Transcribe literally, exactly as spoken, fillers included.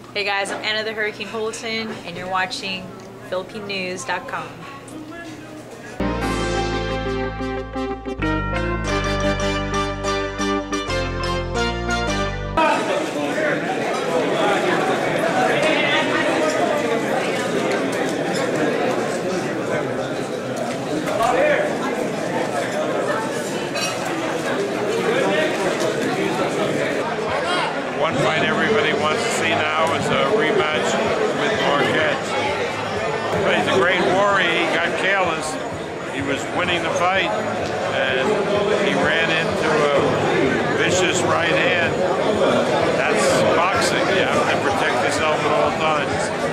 Hey guys, I'm Anna the Hurricane Holton, and you're watching Philippine News dot com. One fight everybody wants to see now is a rematch with Marquez. But he's a great warrior. He got careless. He was winning the fight, and he ran into a vicious right hand. That's boxing. You have to protect yourself at all times.